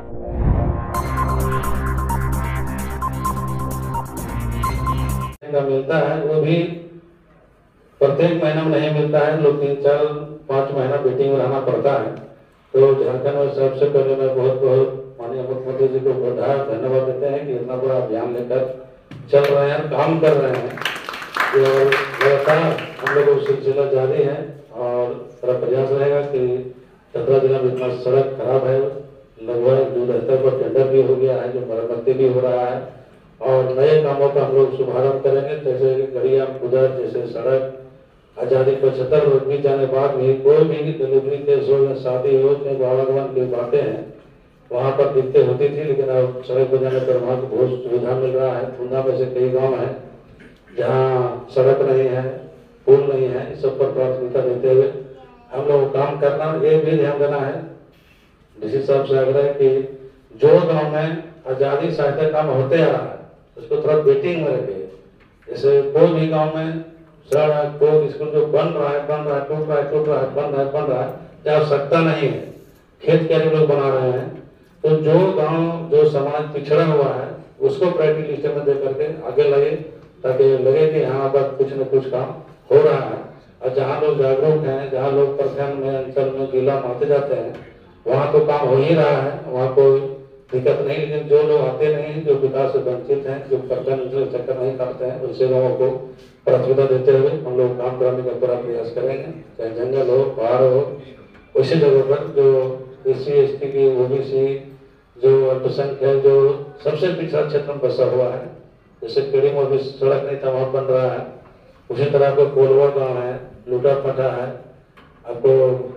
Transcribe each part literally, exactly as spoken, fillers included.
मिलता है वो भी प्रत्येक महीना में नहीं मिलता है, लोग तीन चार पाँच महीना मीटिंग में रहना पड़ता है। तो झारखंड में सबसे पहले मैं बहुत बहुत माननीय मुख्यमंत्री जी को बहुत धन्यवाद देते हैं कि इतना बड़ा अभियान लेकर चल रहे हैं, काम कर रहे हैं। तो लगातार हम लोग को सिलसिला जारी है और मेरा प्रयास रहेगा कि चतरा जिला में इतना सड़क खराब है, लगभग जो रहता पर टेंडर भी हो गया है, जो मरम्मती भी हो रहा है और नए कामों का हम लोग शुभारंभ करेंगे। जैसे गड़िया उधर जैसे सड़क आजादी पचहत्तर वर्ष बीत जाने बाद भी कोई भी डिलीवरी केस हो या शादी हो चाहे बागवान की बातें हैं वहाँ पर दिक्कतें होती थी, लेकिन अब सड़क हो जाने पर वहाँ को बहुत सुविधा मिल रहा है। खुंदा में से कई गाँव है जहाँ सड़क नहीं है, पुल नहीं है, इस सब पर प्राथमिकता देते हुए हम लोग काम करना। ये भी ध्यान देना है डीसी साहब से आग्रह है कि जो गाँव में आजादी सहायता काम होते आ रहा है उसको थोड़ा वेटिंग में रखिए। जैसे कोई भी गाँव में सड़क कोई स्कूल जो बन रहा है बन रहा है टूट रहा है टूट रहा है बन रहा है बन रहा है जहाँ आवश्यकता नहीं है, खेत क्यारी लोग बना रहे हैं, तो जो गांव जो समाज पिछड़ा हुआ है उसको प्रायोरिटी लिस्ट में दे करके आगे लगे ताकि लगे कि यहाँ पर कुछ न कुछ काम हो रहा है। और जहाँ लोग जागरूक हैं, जहाँ लोग प्रखंड में अंचल में जिला माते जाते हैं वहाँ तो काम हो ही रहा है, वहाँ कोई दिक्कत नहीं। लेकिन जो लोग आते नहीं, जो विकास से वंचित हैं, जो प्रखंड चक्कर नहीं काटते हैं, वैसे लोगों को प्राथमिकता देते हुए हम लोग काम कराने का पूरा प्रयास करेंगे। चाहे जंगल हो पहाड़ हो, उसी जगह पर जो एस सी एस टी की ओबीसी जो अल्पसंख्यक जो सबसे पिछड़ा क्षेत्र में बसा हुआ है, जैसे केड़ी में भी सड़क नहीं था वहाँ बन रहा है, उसी तरह को कोलवा गाँव है, लूटा फटा है, आपको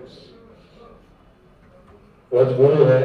रजगुरु है,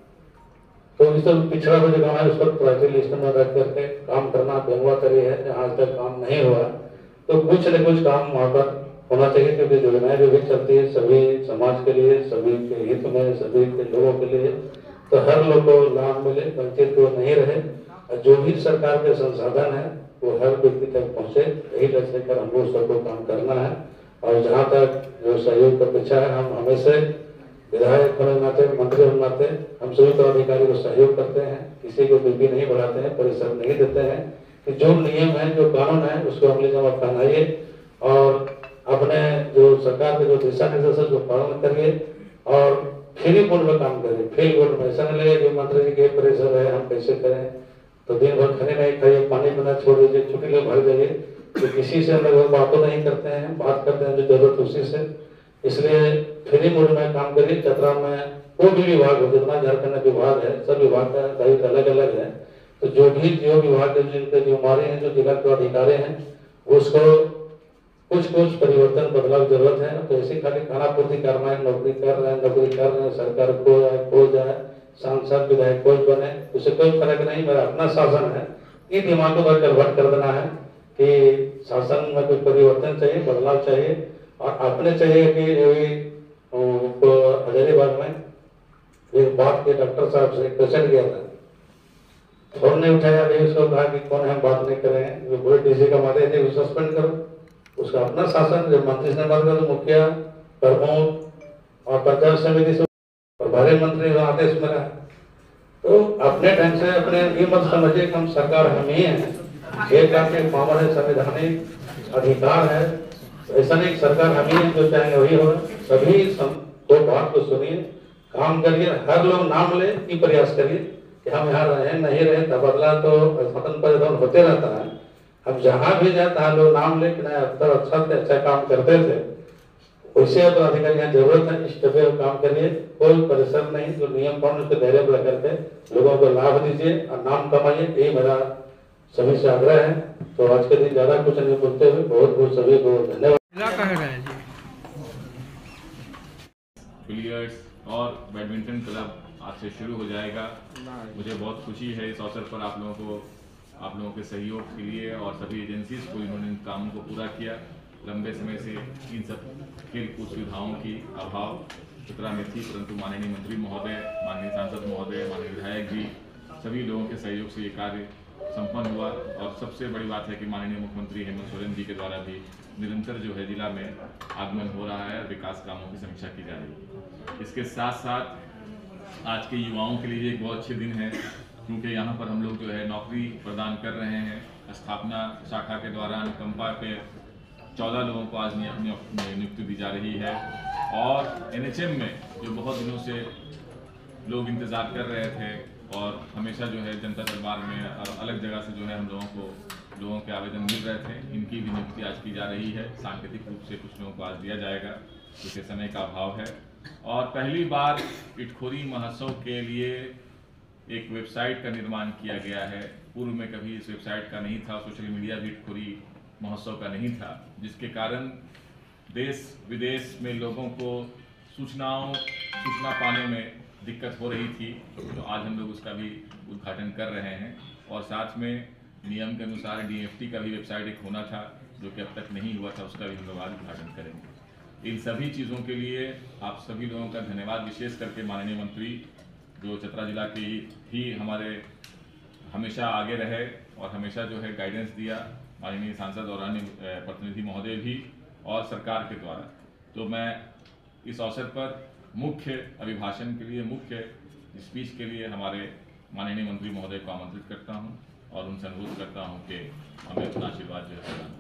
तो इस तरह पिछड़ा हुआ जो गाँव है उस पर प्रायोरिटी लिस्ट में रख करके काम करना बेंगवा तरी है। जहाँ तक काम नहीं हुआ तो कुछ न कुछ काम वहाँ पर होना चाहिए, क्योंकि योजनाएं जो भी चलती है सभी समाज के लिए, सभी के हित में, सभी के लोगों के लिए, तो हर लोग को लाभ मिले, वंचित को नहीं रहे और जो भी सरकार के संसाधन है वो हर व्यक्ति तक पहुँचे, यही लक्ष्य लेकर हमको सबको काम करना है। और जहाँ तक जो सहयोग का पीछा है, हम हमेशा विधायक होने नाते, मंत्री होने नाते हम सभी पदाधिकारी को सहयोग करते हैं, किसी को बीपी नहीं बढ़ाते हैं, परिश्रम नहीं देते हैं कि जो नियम है जो कानून है उसको अमली जमा पहनाइए और अपने जो सरकार के जो दिशा निर्देश है उसको पालन करिए और फ्री बोर्ड में काम करिए। फ्री बोर्ड में ऐसा नहीं लगे कि मंत्री जी के प्रेशर है हम कैसे करें, तो दिन भर खाने नहीं खाइए, पानी पीना छोड़ दीजिए, छुट्टी ले भर जाइए, तो किसी से हम लोग बातों नहीं करते हैं, बात करते हैं जो जरूरत उसी से। इसलिए फ्री मोड में काम करिए। चतरा में कोई भी विभाग हो, जितना झारखंड में विभाग है सब विभाग का दायित्व अलग अलग है, तो जो भी जो विभाग के जिनके जिम्मेवारी हैं, जो जिला के अधिकारी हैं, उसको कुछ कुछ परिवर्तन बदलाव जरूरत है। तो ऐसे खाली खाना पूर्ति करना है, नौकरी कर रहे हैं नौकरी कर रहे हैं सरकार को जाए खो जाए, सांसद विधायक कोई बने, उससे कोई फर्क नहीं। मेरा अपना शासन है, ये दिमागों का कन्वर्ट कर देना है कि शासन में कोई परिवर्तन चाहिए, बदलाव चाहिए और अपने चाहिए कि हजारीबाग में एक बात के डॉक्टर साहब से पेशेंट गया था, फोन नहीं उठाया, अभी उसको कहा कि कौन है बात नहीं करेंगे, पूरे डीसी का मारे थे सस्पेंड करो। उसका अपना शासन जब मंत्री से बात करो तो मुखिया प्रमुख और पंचायत समिति से भारी मंत्री आदेश में रहा। तो अपने ढंग से अपने ये मत समझिए कि हम सरकार हम ही हैं, एक आपके पावर है, संवैधानिक अधिकार है, ऐसा नहीं सरकार हम ही है, जो चाहेंगे वही होगा। सभी को बात को सुनिए, काम करिए, हर लोग नाम ले की प्रयास करिए कि हम यहाँ रहे नहीं रहे, तबादला तो स्वतंत्र परिवर्तन होते रहता है। अब जहाँ भी जाता है लोग नाम ले कि नहीं अफसर अच्छा थे, अच्छा काम करते थे, वैसे अब अधिकारी यहाँ जरूरत है, इस पे काम करिए, कोई परिश्रम नहीं, जो नियम कानून उसके दायरे में करके लोगों को लाभ दीजिए और नाम कमाइए, यही मेरा सभी से आग्रह है। तो आज के दिन ज्यादा कुछ नहीं बोलते हुए बहुत बहुत सभी को धन्यवाद। बिलियर्ड्स और बैडमिंटन क्लब आज से शुरू हो जाएगा। मुझे बहुत खुशी है इस अवसर पर आप लोगों को, आप लोगों के सहयोग के लिए और सभी एजेंसीज को, इन्होंने इन कामों को पूरा किया। लंबे समय से इन सब खेल कूद सुविधाओं की अभाव चतरा में थी, परंतु माननीय मंत्री महोदय, माननीय सांसद महोदय, माननीय विधायक जी, सभी लोगों के सहयोग से ये कार्य संपन्न हुआ। और सबसे बड़ी बात है कि माननीय मुख्यमंत्री हेमंत सोरेन जी के द्वारा भी निरंतर जो है जिला में आगमन हो रहा है, विकास कामों की समीक्षा की जा रही है। इसके साथ साथ आज के युवाओं के लिए एक बहुत अच्छे दिन है, क्योंकि यहाँ पर हम लोग जो है नौकरी प्रदान कर रहे हैं। स्थापना शाखा के दौरान कंपा पे चौदह लोगों को आज नियुक्ति दी जा रही है और एन एच एम में जो बहुत दिनों से लोग इंतज़ार कर रहे थे और हमेशा जो है जनता दरबार में और अलग जगह से जो है हम लोगों को लोगों के आवेदन मिल रहे थे, इनकी भी नियुक्ति आज की जा रही है। सांकेतिक रूप से कुछ लोगों को आज दिया जाएगा क्योंकि समय का अभाव है। और पहली बार इटखोरी महोत्सव के लिए एक वेबसाइट का निर्माण किया गया है। पूर्व में कभी इस वेबसाइट का नहीं था, सोशल मीडिया भी इटखोरी महोत्सव का नहीं था, जिसके कारण देश विदेश में लोगों को सूचनाओं सूचना पाने में दिक्कत हो रही थी। तो आज हम लोग उसका भी उद्घाटन कर रहे हैं और साथ में नियम के अनुसार डी एफ टी का भी वेबसाइट एक होना था जो कि अब तक नहीं हुआ था, उसका भी हम लोग आज उद्घाटन करेंगे। इन सभी चीज़ों के लिए आप सभी लोगों का धन्यवाद, विशेष करके माननीय मंत्री जो चतरा जिला के ही हमारे हमेशा आगे रहे और हमेशा जो है गाइडेंस दिया, माननीय सांसद और अन्य प्रतिनिधि महोदय भी और सरकार के द्वारा। तो मैं इस अवसर पर मुख्य अभिभाषण के लिए, मुख्य स्पीच के लिए हमारे माननीय मंत्री महोदय को आमंत्रित करता हूं और उनसे अनुरोध करता हूं कि हमें अपना आशीर्वाद जो है प्रदान करें।